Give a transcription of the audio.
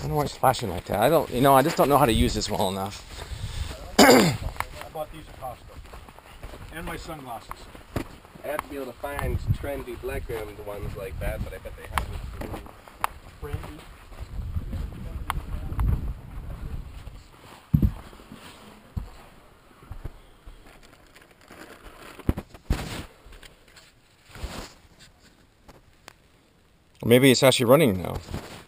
don't know why it's flashing like that. I just don't know how to use this well enough. I bought these at Costco. And my sunglasses. I have to be able to find trendy black rimmed ones like that, but I bet they have it. Trendy. Maybe it's actually running now.